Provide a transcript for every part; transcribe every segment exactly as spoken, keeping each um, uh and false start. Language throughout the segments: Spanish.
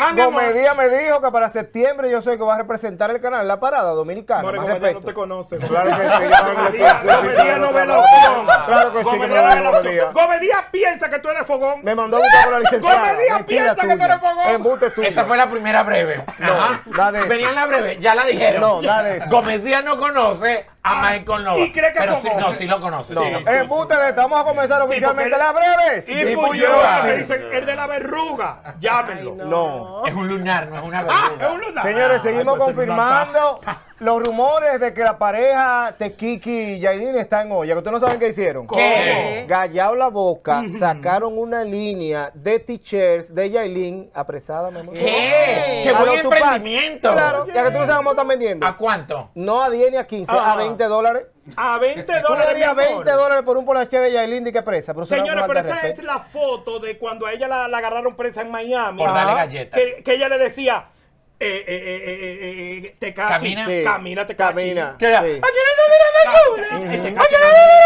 Ajá, mi amor. Gomedía me dijo que para septiembre yo soy el que va a representar el canal La Parada Dominicana. More, Más Gomedía respeto. no te conoce. Claro que sí. yo no me Gomedía, lo Gomedía no ve la pienso. opción. Claro que sí, que Gomedía no no ve ve la Gomedía. opción. Gomedía piensa que tú eres fogón. Me mandó a buscar con la licenciada. Gomedía Mentira piensa que tú tuya. eres fogón. Embuste tuyo. Esa fue la primera breve. No, Ajá. nada de eso. Venía en la breve, ya la dijeron. No, nada de eso. Gomezía no conoce a Ah, Michael Nova. ¿y cree que pero son sí, hombres? no, sí lo conoce. No, sí, sí, sí. embuste de esta. Vamos a comenzar oficialmente porque- las breves. Y Y Puyúa, Puyúa. que dicen, el de la verruga. Llámenlo. No. Es un lunar, no es una Ah, verruga. es un lunar. Señores, Ah, seguimos pues el confirmando los rumores de que la pareja Tequiki y Yailin está en olla. Que ustedes no saben qué hicieron. ¿Qué? Gallao la boca, sacaron una línea de t-shirts de Yailin apresada, mi amor. ¿Qué? ¡Qué A buen los Tupac. emprendimiento! Claro, ya que tú no sabes cómo están vendiendo. ¿A cuánto? No a diez ni a quince, Ah. a veinte dólares. A veinte Tú le dólares. darías mi amor. veinte dólares por un polache de Yailin de que presa. Pero eso no es Señores, una pero falta de esa es respeto. la foto de cuando a ella la, la agarraron presa en Miami. Por darle Ajá. galletas. Que, que ella le decía, eh, eh, eh, eh, eh, eh, Tecachi, Camina. Sí. camina, Tecachi. Camina. ¿Qué era? Sí. ¡Aquí no te Ca- mira eh, Tecachi, ¡Aquí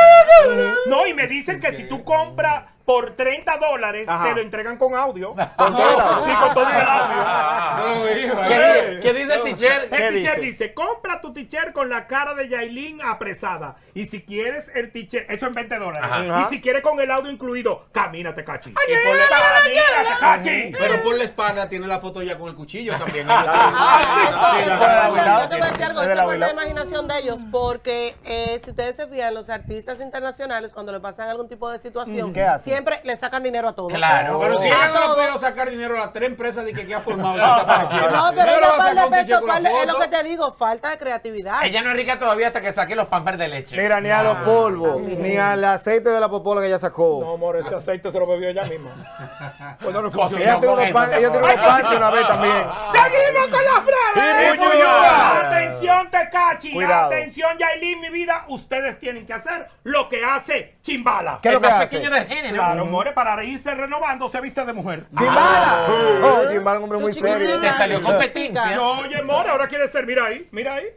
no te mira No, y me dicen que si tú compras por treinta dólares, Ajá. te lo entregan con audio. Con todo el audio. Sí, con todo el audio. ¿Qué, ¿Qué dice el teacher? El ¿Qué teacher dice? dice, compra tu teacher con la cara de Yailin apresada. Y si quieres el teacher, eso en veinte dólares. Ajá. Y si quieres con el audio incluido, camina, Tecachi. Y por la- Camina, Tecachi. Pero por la espalda tiene la foto ya con el cuchillo también. Ah, Sí, eso, la- eso, la- eso, la- yo te voy a decir algo, Es de eso la es abuela. la imaginación de ellos, porque eh, si ustedes se fijan, los artistas internacionales, cuando le pasan algún tipo de situación, ¿Qué hacen? siempre le sacan dinero a todos. Claro. Pero si A ella no le ha todo. podido sacar dinero a las tres empresas de que, que ha formado y desaparecieron. No, pero Ella le ella va a par sacar de un ticket pesos, con la par de- es lo foto. que te digo, falta de creatividad. Ella no es rica todavía hasta que saque los pampers de leche. Mira, ni a los polvos, ni al aceite de la popola que ella sacó. No, amor, ese aceite se lo bebió ella misma. Pues no le Cocinó funciona. Ella tiene con unos eso, pan- mi ella amor. tiene unos panties una vez también. ¡Seguimos con las breves! Y Puyúa. Atención, Tecachi. Cuidado. Atención, Yailin, mi vida. Ustedes tienen que hacer lo que hace Chimbala. ¿Qué es El lo que más hace? pequeño del género. Claro, more, para irse renovando se viste de mujer. ¡Chimbala! Oh, Chimbala es un hombre muy Tu serio. chiquitica. Te salió competencia. No, oye, more, ahora quiere ser, mira ahí, mira ahí.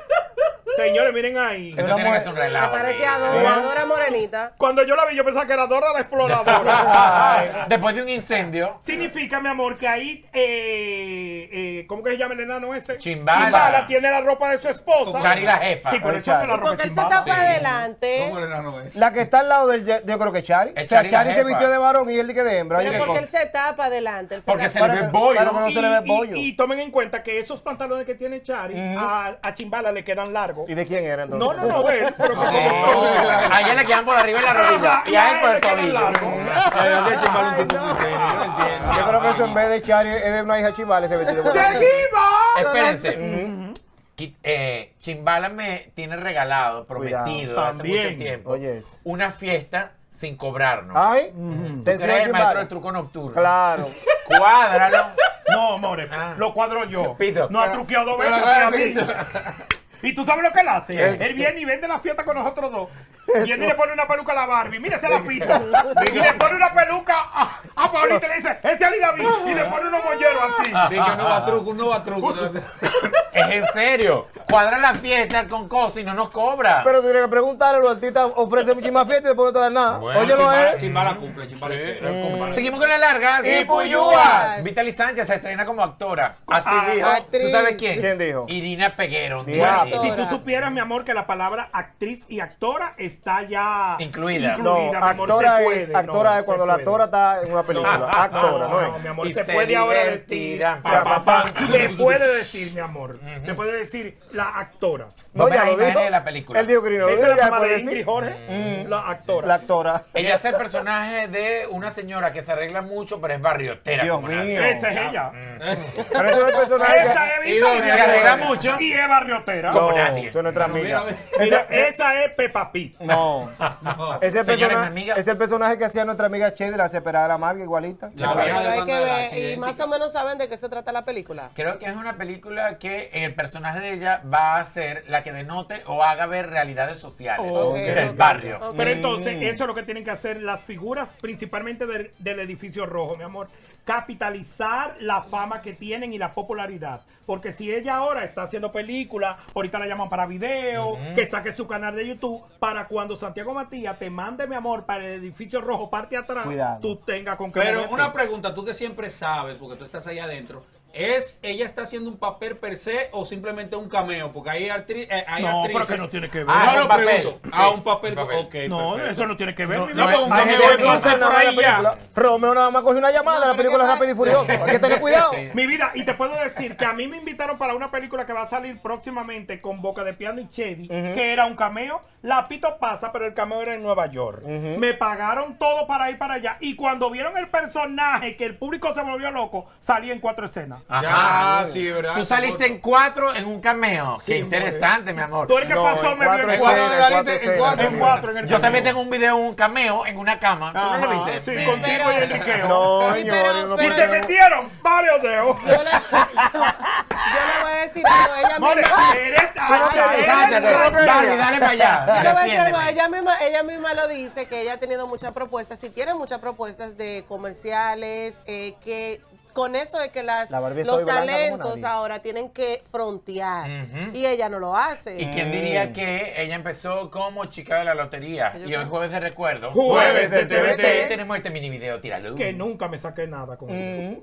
Señores, miren ahí. Esto tiene que ser un Me relajo. parece a Dora, a Dora Morenita. Cuando yo la vi, yo pensaba que era Dora la exploradora. Ay, después de un incendio. Significa, mi amor, que ahí, eh, eh, ¿cómo que se llama el enano ese? Chimbala. Chimbala tiene la ropa de su esposa. Chari la jefa. Sí, por El eso es de Chari. la ropa Porque de él se está Chimbala. para adelante. ¿Cómo el enano es? La que está al lado del, ye- yo creo que Chari. Es O sea, Chari la Chari se jefa. vistió de varón y él de que de hembra. Oye, Pero qué porque él cosa. se tapa adelante. él se Porque tapa- se le ve Para el que- bollo. para que no Y, se le ve el y- bollo. y tomen en cuenta que esos pantalones que tiene Chari a, a Chimbala le quedan largos. ¿Y de quién era entonces? No, no, no, de él, pero que Sí. como- A ella le quedan por arriba en la rodilla y a él por el le quedan tobillo. largos. Ay, yo sé Chimbala un tipo muy serio, yo no entiendo. Yo creo que eso en vez de Chari es de una hija Chimbala ese vestido. de varón. ¡Seguimos! Espérense. Qui- eh, Chimbala me tiene regalado, prometido Cuidado. hace También. mucho tiempo, Oyes. una fiesta sin cobrarnos. Ay, ¿Tú te crees enseñó el maestro Chimbala. del truco nocturno? Claro. Cuádralo. No, more, Ah. lo cuadro yo. Pito. No ha truqueado dos Pero, veces. pero, tira a mí. ¿Y tú sabes lo que él hace? ¿Qué? Él viene y vende la fiesta con nosotros dos. Viene y le pone una peluca a la Barbie. Mira, ese es la pista. Y le pone una peluca a, a Paulita y le dice, ese es Ali David. Y le pone unos molleros así. Dije que no va truco, no va truco. Es en serio. Cuadra la fiesta con cosas y no nos cobra. Pero tú tienes que preguntarle, los artistas ofrecen muchísimas fiestas y después no te dan nada. Bueno, Óyelo Chimbala, es. Chimbala cumple, Chimbala es serio, él cumple. Seguimos con las largas. Y Puyúas. Vitaly Sánchez se estrena como actora. Así Ah, dijo. actriz. ¿Tú sabes quién? ¿Quién dijo? Irina Peguero. Diablo. Si tú supieras, mi amor, que la palabra actriz y actora está ya Incluida. No, mi amor, actora se es, puede, actora no, es cuando se la puede. actora está en una película. Actora, ¿no No, es? mi amor, Y se, se puede ahora decir. divertirán. Pa, pa, pa. Pa, pa, pa. Se puede decir, mi amor. Se puede decir la actora. No, Ponme ya las lo imágenes dijo. de la película. Él dijo que no lo Esa dijo, es la ya mamá puede de Ingrid decir. Jorge, la actora. La actora. Ella hace el personaje de una señora que se arregla mucho, pero es barriotera. Dios como nadie. mío. Esa es ella. Pero eso es el personaje. Esa que- es Y donde Victoria. se arregla mucho. Y es barriotera. Como No, nadie. eso es nuestra amiga. Mira, Ese- esa es Peppa Pig. No. Ese Señores, personaje, mi amiga. es el personaje que hacía nuestra amiga Che de la Separada de la Marga, igualita. La Pero vieja de hay Banda que de la ver, y Chidéntica. más o menos saben de qué se trata la película. Creo que es una película que el personaje de ella va a ser la que denote o haga ver realidades sociales Ok, del ok, barrio. ok. Pero entonces, eso es lo que tienen que hacer las figuras, principalmente del, del edificio rojo, mi amor. capitalizar la fama que tienen y la popularidad. Porque si ella ahora está haciendo películas, ahorita la llaman para video, uh-huh. que saque su canal de YouTube, para cuando Santiago Matías te mande, mi amor, para el edificio rojo, parte atrás, Cuidado. tú tengas con qué Pero moverte. una pregunta, tú que siempre sabes, porque tú estás allá adentro, ¿es ella está haciendo un papel per se o simplemente un cameo? Porque hay, actri eh, hay no, actrices... pero que no tiene que ver. Ah, no un lo papel. pregunto. Sí, Ah, un papel. un papel. Ok, no, perfecto. eso no tiene que ver. No, mi no, amor. pero un Hay cameo gente de que pasa por nada ahí en la ya. película. Romeo nada más coge una llamada No, de la pero película ¿qué Rápido y pasa? Furioso. Hay que tener cuidado. Sí. Mi vida, y te puedo decir que a mí me invitaron para una película que va a salir próximamente con Boca de Piano y Chedi, uh-huh. que era un cameo. La Pito pasa, pero el cameo era en Nueva York. Uh-huh. Me pagaron todo para ir para allá. Y cuando vieron el personaje, que el público se volvió loco, salí en cuatro escenas. Ajá, sí, ¿verdad? Tú saliste en cuatro en un cameo. Sí, Qué interesante, mi amor. Tú eres que No, pasó, en me cuatro vio en escenas, cuatro. en saliste cuatro en escenas. cuatro, En cuatro, en el Yo cameo. también tengo un video, un cameo en una cama. ¿Tú no lo Ajá, viste? sí, Sí. contigo Pero- y Enriqueo. No, Sí, señores, pero- no Y pero- se podemos. metieron varios dedos. Yo le, yo le voy a decir algo. Ella More, misma, eres querías? eres- Cállate, no quería. Barbie, dale para allá. yo le voy a decir algo. Defiéndeme. Ella misma, ella misma lo dice, que ella ha tenido muchas propuestas. Si tiene muchas propuestas de comerciales, eh, que con eso es que las, La Barbie los estoy blanca como talentos nadie. ahora tienen que frontear. Ujú. Y ella no lo hace. ¿Y quién diría que ella empezó como chica de la lotería? Yo Y hoy creo- jueves de recuerdo. Jueves de T V T. Tenemos este mini video, tíralo. Que nunca me saqué nada con eso.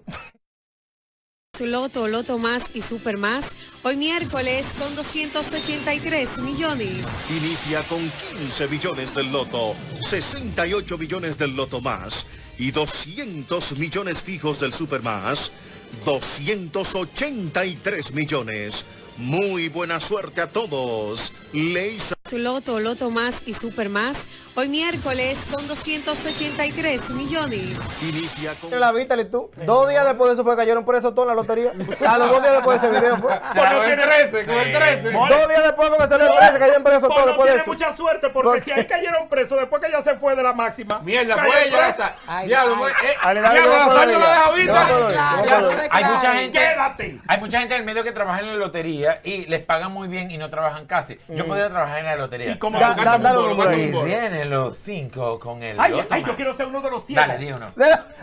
Su Loto, Loto Más y Super Más, hoy miércoles con doscientos ochenta y tres millones. Inicia con quince billones del loto, sesenta y ocho billones del loto más y doscientos millones fijos del super más, doscientos ochenta y tres millones. Muy buena suerte a todos. Leisa. Su Loto, Loto Más y Super Más, hoy miércoles con doscientos ochenta y tres millones. Inicia con... La viste, tú. Dos días después de eso fue que cayeron preso todo en la lotería. A los dos días después de ese video fue. Con el trece, con el trece. Dos días después que me salió el preso, cayeron presos Pues todos no después de tiene eso. mucha suerte porque Porque- si ahí cayeron presos después que ella se fue de la máxima. Mierda, cayó pues ella preso. esa. Ay, Diablo, ay. pues, eh, Ale, dale, diablo, yo no puedo Nazario ir la ya. deja Yo ahorita. no puedo ir, yo no Claro, puedo ir. claro. Hay mucha gente. Quédate. Hay mucha gente en el medio que trabaja en la lotería y les pagan muy bien y no trabajan casi. Yo podría trabajar en la lotería. ¿Y cómo Da- lo- da- dale un número Y ahí. vienen los cinco con el Ay, loto ay, más. yo quiero ser uno de los siete. Dale, di uno.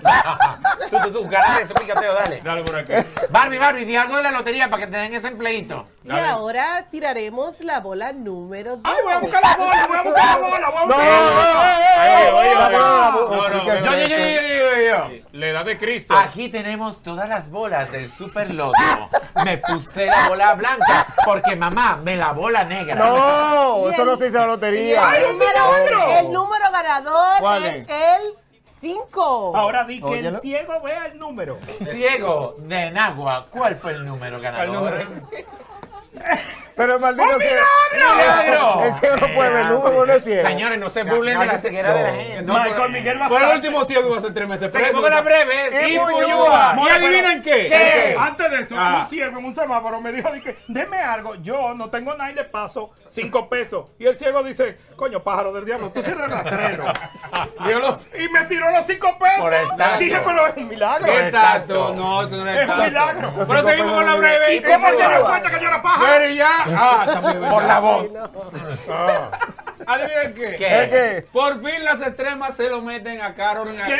Tú, tú, tú, gánate eso, pícateo, dale. Dale por aquí. Barbie, Barbie, di algo de la lotería para que te den ese empleito. Y ahora tiraremos la bola número dos. Ay, voy a buscar la bola, voy a buscar la bola, voy a No, buscar no, la bola. Oye, oye, oye. no, No, no, ¿qué Yo, yo, yo, yo, yo, yo, yo. La edad de Cristo. Aquí tenemos todas las bolas del Super Loto. Me puse la bola blanca porque mamá me la bola negra. No, Y eso el- no se dice en la Y el, lotería. Ay, un número, milagro. el número ganador ¿Cuál es es? el cinco. Ahora di que Óyelo. el ciego vea el número. Ciego de Nagua, ¿cuál fue el número ganador? Pero el maldito ¡Un ciego. ¡Milagro! El ciego no puede ver, número no es ciego. Señores, no se burlen de la ceguera de la gente. No, Michael pero- Miguel va a Por el estar- último ciego iba a ser tres meses Seguimos preso. con la breve. Y Sí, Puyúa. Puyúa. ¿Y adivinen qué? ¿Qué? Antes de eso, Ah. un ciego en un semáforo me dijo, dije, deme algo, yo no tengo nada y le paso cinco pesos. Y el ciego dice, coño, pájaro del diablo, tú eres rastrero. Yo lo sé. Y me tiró los cinco pesos. Por el tacto. Dije, pero es un milagro. ¿Qué tacto. tacto? No, eso no es Es un tacto. milagro. Los Pero cinco seguimos pesos con la de- breve. ¿Y cómo se dio Puyúa. cuenta que yo era pájaro? Pero ya. Ah, también. Por la voz. ¿Adivinen qué? ¿Qué? ¿Es qué? Por fin las extremas se lo meten a Carol. ¿Qué?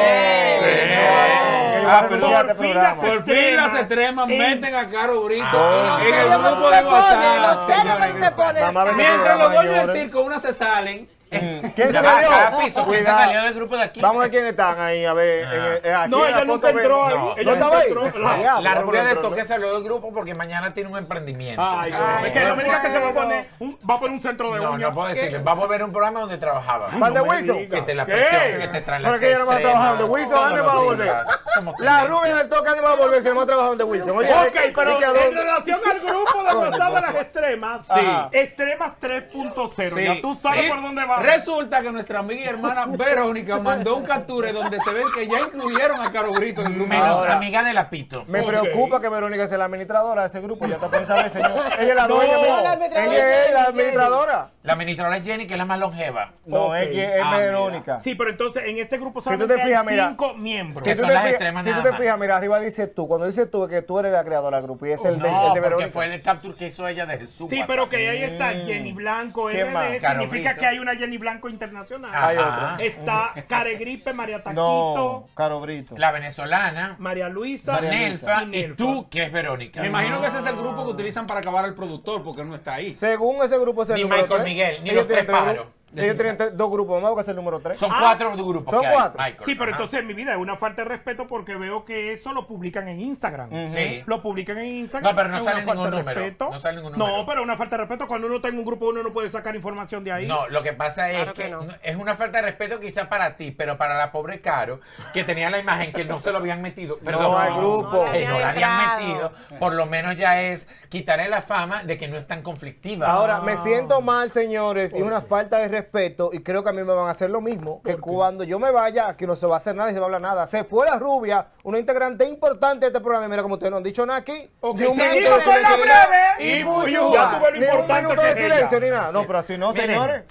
Que yo Ah, voy a perdón. renunciar a este Por fin programa. las Por fin las extremas en- meten a Caro Brito Ah. en el Serio, ¿cómo grupo te de pones? WhatsApp. Lo serio que te pones. Mamá, ven- Mientras los dueños del Señores. circo, unas se salen. ¿Quién Ya se va, salió? cada piso, ¿quién se Cuidado. salió del grupo de aquí? Vamos a ver quiénes están ahí, a ver. en el- eh, aquí No, en la ella nunca foto entró ven- ahí. No. Ella ¿No estaba nunca ahí? entró. Ah, ya, La pues, rubia de entró, toque ¿no? salió del grupo porque mañana tiene un emprendimiento. Ay, Ay, es que no me digas que se va a bueno. poner un, va a poner un centro de No, uñas. no puedo decirle. Vamos a ver un programa donde trabajaba. ¿Van de no me Wilson? diga. Que te la ¿Qué? presión, que te traen las Pero que ella no va a estrenas, trabajar de Wilson, todos ¿dónde los va a volver? días. Somos La tendencia. rubia del toque, ¿dónde va a volver? Si no va a trabajar de Wilson. Oye, Ok, ¿y pero que a en dónde? relación al grupo de WhatsApp de las extremas, Sí. extremas tres punto cero, Sí. ya tú sabes Sí. por dónde va. Resulta que nuestra amiga y hermana Verónica mandó un capture donde se ven que ya incluyeron a Caro Brito en el grupo. Menos Ahora. amiga de la Pito. Me Ok. preocupa que Verónica sea la administradora de ese grupo. Ya está pensando, señor. Ella es la No, dueña. la Ella administradora es la de- administradora. La La administradora es Jenny, que es la más longeva. No, Ok. es, que es Ah, Verónica. Sí, pero entonces en este grupo Si tú solamente te fijas, hay mira, cinco miembros. que Si tú son te las fijas- extremas si tú nada te más. fijas, mira, arriba dice tú. Cuando dice tú, es que tú eres la creadora del grupo y es el de, No, el de porque Verónica. fue el capture que hizo ella de Jesús. Sí, pero que ahí está Jenny Blanco, ¿Qué R más? D, Caro significa Brito. que hay una Jenny Blanco internacional. Hay Ajá. otra. Está Caregripe, María Taquito, No, Caro Brito. La venezolana, María Luisa, María Nelfa, y y Nelfa. tú, que es Verónica. Me imagino que ese es el grupo que utilizan para acabar al productor porque no está ahí. Según ese grupo es el Ni número Michael tres. Miguel, ni Ellos los tienen tres tres paros. grupos. Ellos tienen tres- dos grupos, vamos a ser el número tres. Son Ah, cuatro grupos. son que hay, cuatro. Michael. Sí, pero Ajá. entonces en mi vida es una falta de respeto porque veo que eso lo publican en Instagram. Sí. Lo publican en Instagram. No, pero no es sale una falta ningún de número. respeto. No sale ningún número. No, pero una falta de respeto. Cuando uno está en un grupo, uno no puede sacar información de ahí. No, lo que pasa es Claro que, que no. es una falta de respeto quizá para ti, pero para la pobre Caro, que tenía la imagen que no se lo habían metido, perdón, al grupo. que no la habían entrado. metido, por lo menos ya es quitarle la fama de que no es tan conflictiva. Ahora, me siento mal, señores, y una falta de respeto, y creo que a mí me van a hacer lo mismo, que cuando yo me vaya, aquí no se va a hacer nada y se va a hablar nada. Se fue la rubia, una integrante importante de este programa, y mira, como ustedes no han dicho nada aquí, Ok, ni un minuto seguimos de con la silencio, breve. y Ya Puyúa. tuve lo Ni un importante minuto que de es ella. silencio ni nada. No, pero así no, Miren, señores.